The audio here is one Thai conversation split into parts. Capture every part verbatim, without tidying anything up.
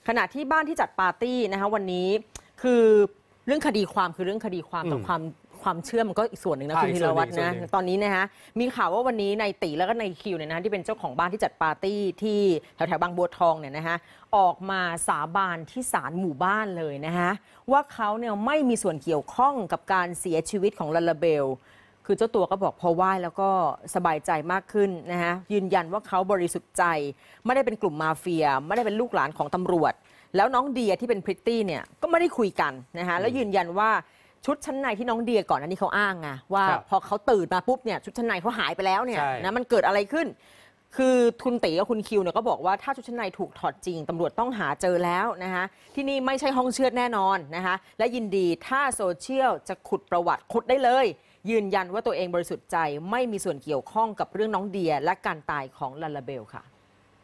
ขณะที่บ้านที่จัดปาร์ตี้นะคะวันนี้คือเรื่องคดีความคือเรื่องคดีความแต่ความความเชื่อมันก็อีกส่วนหนึ่งนะคุณธีรวัฒน์นะตอนนี้นะฮะมีข่าวว่าวันนี้นายตีแล้วก็นายคิวเนี่ยนะที่เป็นเจ้าของบ้านที่จัดปาร์ตี้ที่แถวแถวบางบัวทองเนี่ยนะฮะออกมาสาบานที่ศาลหมู่บ้านเลยนะฮะว่าเขาเนี่ยไม่มีส่วนเกี่ยวข้องกับการเสียชีวิตของลาลาเบลคือเจ้าตัวก็บอกพอไหว้แล้วก็สบายใจมากขึ้นนะฮะยืนยันว่าเขาบริสุทธิ์ใจไม่ได้เป็นกลุ่มมาเฟียไม่ได้เป็นลูกหลานของตำรวจแล้วน้องเดียที่เป็นพริตตี้เนี่ยก็ไม่ได้คุยกันนะฮะแล้วยืนยันว่าชุดชั้นในที่น้องเดียก่อนอันนี้เขาอ้างไงว่าพอเขาตื่นมาปุ๊บเนี่ยชุดชั้นในเขาหายไปแล้วเนี่ยนะมันเกิดอะไรขึ้นคือคุณตีกับคุณคิวเนี่ยก็บอกว่าถ้าชุดชั้นในถูกถอดจริงตำรวจต้องหาเจอแล้วนะคะที่นี่ไม่ใช่ห้องเชือดแน่นอนนะคะและยินดีถ้าโซเชียลจะขุดประวัติขุดได้เลยยืนยันว่าตัวเองบริสุทธิ์ใจไม่มีส่วนเกี่ยวข้องกับเรื่องน้องเดียและการตายของลาลาเบลค่ะ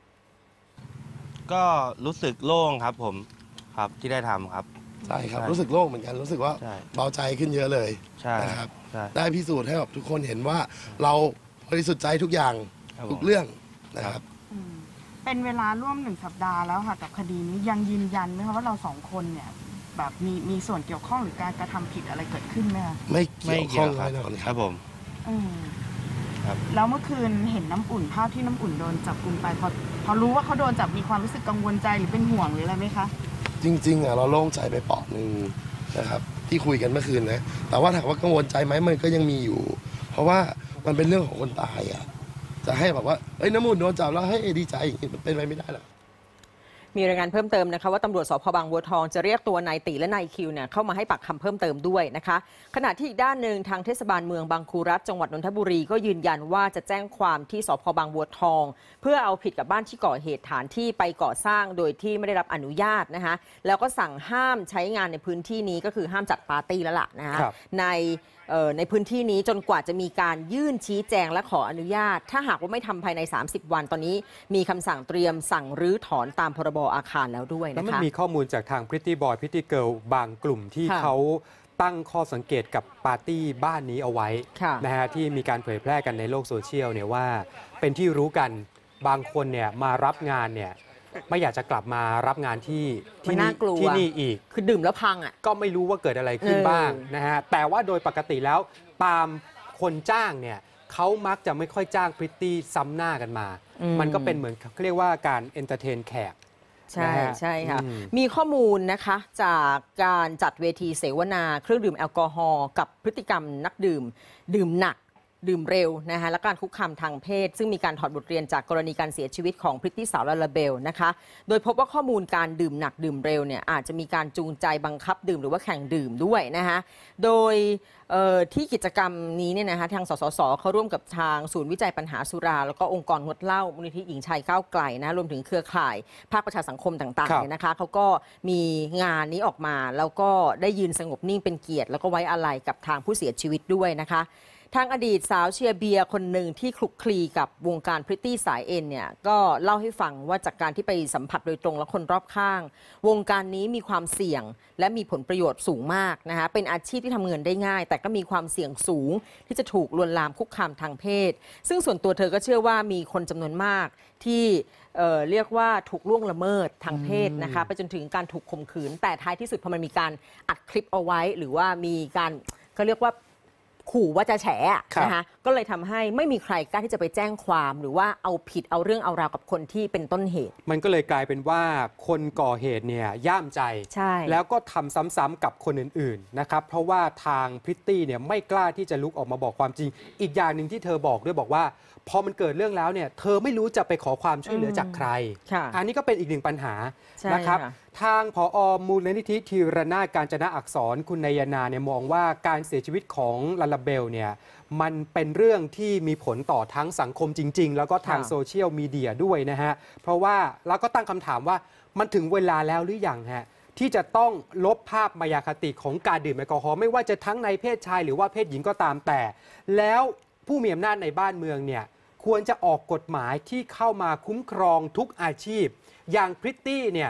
ก็รู้สึกโล่งครับผมครับที่ได้ทำครับใช่ครับรู้สึกโล่งเหมือนกันรู้สึกว่าเบาใจขึ้นเยอะเลยนะครับได้พิสูจน์ให้แบบทุกคนเห็นว่าเราบริสุทธิ์ใจทุกอย่างทุกเรื่องนะครับเป็นเวลาร่วมหนึ่งสัปดาห์แล้วค่ะกับคดีนี้ยังยืนยันไหมคะว่าเราสองคนเนี่ยแบบมีมีส่วนเกี่ยวข้องหรือการกระทำผิดอะไรเกิดขึ้นไหมคะไม่เกี่ยวข้องแน่นอนครับผมแล้วเมื่อคืนเห็นน้ำอุ่นภาพที่น้ำอุ่นโดนจับกุมไปพอพอรู้ว่าเขาโดนจับมีความรู้สึกกังวลใจหรือเป็นห่วงหรืออะไรไหมคะจริงๆอ่ะเราโล่งใจไปเปาะหนึ่งนะครับที่คุยกันเมื่อคืนนะแต่ว่าถามว่ากังวลใจไหมมันก็ยังมีอยู่ เพราะว่ามันเป็นเรื่องของคนตายอ่ะจะให้แบบว่าเอ้ยน้ำอุ่นโดนจับแล้วให้ดีใจอย่างนี้มันเป็นไปไม่ได้หรอกมีรายงานเพิ่มเติมนะคะว่าตำรวจสพบางบัวทองจะเรียกตัวนายตีและนายคิวเนี่ยเข้ามาให้ปากคำเพิ่มเติมด้วยนะคะขณะที่อีกด้านหนึ่งทางเทศบาลเมืองบางคูรัฐจังหวัดนนทบุรีก็ยืนยันว่าจะแจ้งความที่สพบางบัวทองเพื่อเอาผิดกับบ้านที่ก่อเหตุฐานที่ไปก่อสร้างโดยที่ไม่ได้รับอนุญาตนะคะแล้วก็สั่งห้ามใช้งานในพื้นที่นี้ก็คือห้ามจัดปาร์ตี้แล้วล่ะนะคะในในพื้นที่นี้จนกว่าจะมีการยื่นชี้แจงและขออนุญาตถ้าหากว่าไม่ทำภายในสามสิบวันตอนนี้มีคำสั่งเตรียมสั่งรื้อถอนตามพรบอาคารแล้วด้วยนะคะแล้วมันมีข้อมูลจากทางพริตตี้บอยพริตตี้เกิร์ลบางกลุ่มที่เขาตั้งข้อสังเกตกับปาร์ตี้บ้านนี้เอาไว้นะฮะที่มีการเผยแพร่กันในโลกโซเชียลเนี่ยว่าเป็นที่รู้กันบางคนเนี่ยมารับงานเนี่ยไม่อยากจะกลับมารับงานที่ที่นี่ที่นี่อีกคือดื่มแล้วพังอ่ะก็ไม่รู้ว่าเกิดอะไรขึ้นบ้างนะฮะแต่ว่าโดยปกติแล้วตามคนจ้างเนี่ยเขามักจะไม่ค่อยจ้างพริตตี้ซ้ำหน้ากันมามันก็เป็นเหมือนเขาเรียกว่าการเอนเตอร์เทนแขกใช่ใช่ค่ะมีข้อมูลนะคะจากการจัดเวทีเสวนาเครื่องดื่มแอลกอฮอล์กับพฤติกรรมนักดื่มดื่มหนักดื่มเร็วนะคะและการคุกคามทางเพศซึ่งมีการถอดบทเรียนจากกรณีการเสียชีวิตของพริตตี้สาวลาลาเบลนะคะโดยพบว่าข้อมูลการดื่มหนักดื่มเร็วเนี่ยอาจจะมีการจูงใจบังคับดื่มหรือว่าแข่งดื่มด้วยนะคะโดยที่กิจกรรมนี้เนี่ยนะคะทางสสสเขาร่วมกับทางศูนย์วิจัยปัญหาสุราแล้วก็องค์กรงดเหล้ามูลนิธิหญิงชายก้าวไกลนะรวมถึงเครือข่ายภาคประชาสังคมต่างๆเนี่ยนะคะเขาก็มีงานนี้ออกมาแล้วก็ได้ยืนสงบนิ่งเป็นเกียรติแล้วก็ไว้อาลัยกับทางผู้เสียชีวิตด้วยนะคะทางอดีตสาวเชียร์เบียร์คนหนึ่งที่คลุกคลีกับวงการพริตตี้สายเอ็นเนี่ยก็เล่าให้ฟังว่าจากการที่ไปสัมผัสโดยตรงและคนรอบข้างวงการนี้มีความเสี่ยงและมีผลประโยชน์สูงมากนะคะเป็นอาชีพที่ทำเงินได้ง่ายแต่ก็มีความเสี่ยงสูงที่จะถูกลวนลามคุกคามทางเพศซึ่งส่วนตัวเธอก็เชื่อว่ามีคนจำนวนมากที่ เ, เรียกว่าถูกล่วงละเมิดทางเพศนะคะไปจนถึงการถูกข่มขืนแต่ท้ายที่สุดพอมันมีการอัดคลิปเอาไว้หรือว่ามีการเขาเรียกว่าขู่ว่าจะแฉนะคะก็เลยทำให้ไม่มีใครกล้าที่จะไปแจ้งความหรือว่าเอาผิดเอาเรื่องเอาราวกับคนที่เป็นต้นเหตุมันก็เลยกลายเป็นว่าคนก่อเหตุเนี่ยย่ามใจแล้วก็ทำซ้ำๆกับคนอื่นๆนะครับเพราะว่าทางพริตตี้เนี่ยไม่กล้าที่จะลุกออกมาบอกความจริงอีกอย่างหนึ่งที่เธอบอกด้วยบอกว่าพอมันเกิดเรื่องแล้วเนี่ยเธอไม่รู้จะไปขอความช่วยเหลือจากใครอันนี้ก็เป็นอีกหนึ่งปัญหานะครับทางผอ.มูลนิธิธีรนาถกาญจนะอักษรคุณนายนาเนี่ยมองว่าการเสียชีวิตของลาลาเบลเนี่ยมันเป็นเรื่องที่มีผลต่อทั้งสังคมจริงๆแล้วก็ทางโซเชียลมีเดียด้วยนะฮะเพราะว่าแล้วก็ตั้งคำถามว่ามันถึงเวลาแล้วหรือยังฮะที่จะต้องลบภาพมายาคติของการดื่มแอลกอฮอล์ไม่ว่าจะทั้งในเพศชายหรือว่าเพศหญิงก็ตามแต่แล้วผู้มีอำนาจในบ้านเมืองเนี่ยควรจะออกกฎหมายที่เข้ามาคุ้มครองทุกอาชีพอย่างพริตตี้เนี่ย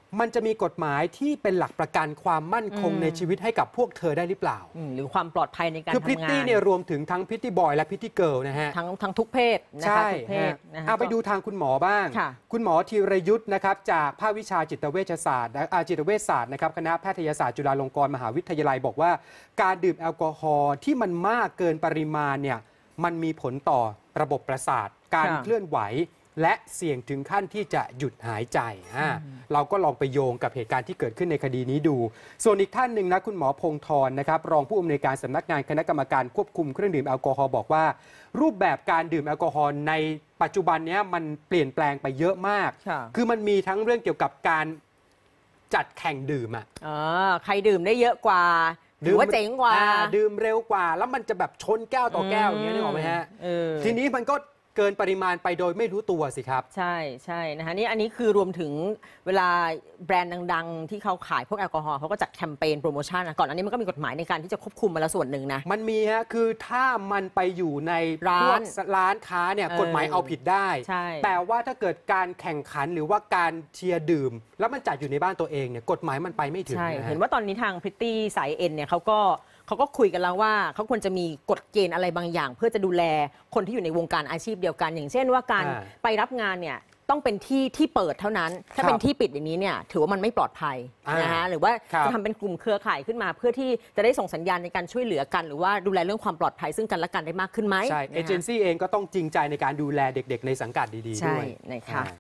มันจะมีกฎหมายที่เป็นหลักประกันความมั่นคงอืมในชีวิตให้กับพวกเธอได้หรือเปล่าอืมหรือความปลอดภัยในการคือพริตทำงานตี้เนี่ยรวมถึงทั้งพริตตี้บอยและพริตตี้เกิร์ลนะฮะทั้งทั้งทุกเพศนะใช่คะทุกเพศฮะนะคะเอาไปดูทางคุณหมอบ้างค่ะคุณหมอธีรยุทธ์นะครับจากภาควิชาจิตเวชศาสตร์และอ่าจิตเวชศาสตร์นะครับคณะแพทยศาสตร์จุฬาลงกรณ์มหาวิทยาลัยบอกว่า การดื่มแอลกอฮอล์ที่มันมากเกินปริมาณเนี่ยมันมีผลต่อระบบประสาท การค่ะเคลื่อนไหว และเสี่ยงถึงขั้นที่จะหยุดหายใจอ่าเราก็ลองไปโยงกับเหตุการณ์ที่เกิดขึ้นในคดีนี้ดู ส่วนอีกท่านหนึ่งนะคุณหมอพงธรนะครับรองผู้อำนวยการสำนักงานคณะกรรมการควบคุมเครื่องดื่มแอลกอฮอล์บอกว่า รูปแบบการดื่มแอลกอฮอล์ในปัจจุบันเนี้ยมันเปลี่ยนแปลงไปเยอะมากค่ะคือมันมีทั้งเรื่องเกี่ยวกับการจัดแข่งดื่มอะอ๋อใครดื่มได้เยอะกว่าหรือว่าเจ๋งกว่าอ่ดื่มเร็วกว่า แล้วมันจะแบบชนแก้วต่อแก้วอย่างเงี้ยนึกออกไหมฮะเออทีนี้มันก็เกินปริมาณไปโดยไม่รู้ตัวสิครับใช่ใช่นะคะนี่อันนี้คือรวมถึงเวลาแบรนด์ดังๆ ที่เขาขายพวกแอลกอฮอล์เขาก็จัดแคมเปญโปรโมชั่นนะก่อนอันนี้มันก็มีกฎหมายในการที่จะควบคุมมาแล้วส่วนหนึ่งนะมันมีฮะคือถ้ามันไปอยู่ในร้านพวกร้านค้าเนี่ยเออกฎหมายเอาผิดได้ใช่แต่ว่าถ้าเกิดการแข่งขันหรือว่าการเชียร์ดื่ม แล้วมันจัดอยู่ในบ้านตัวเองเนี่ยกฎหมายมันไปไม่ถึงใช่นะฮะเห็นว่าตอนนี้ทางพริตตี้สายเอ็นเนี่ยเขาก็เขาก็คุยกันแล้วว่าเขาควรจะมีกฎเกณฑ์อะไรบางอย่าง เพื่อจะดูแลคนที่อยู่ในวงการอาชีพเดียวกัน อย่างเช่นว่าการอ่าไปรับงานเนี่ยต้องเป็นที่ที่เปิดเท่านั้น ถ้าครับเป็นที่ปิดอย่างนี้เนี่ยถือว่ามันไม่ปลอดภัยอ่านนะคะหรือว่าครับจะทำเป็นกลุ่มเครือข่ายขึ้นมา เพื่อที่จะได้ส่งสัญญาณในการช่วยเหลือกัน หรือว่าดูแลเรื่องความปลอดภัยซึ่งกันและกันได้มากขึ้นไหมใช่นะคะเอเจนซี่เองก็ต้องจริงใจในการดูแลเด็กๆ ในสังกัดดีๆใช่ด้วยนะคะอ่า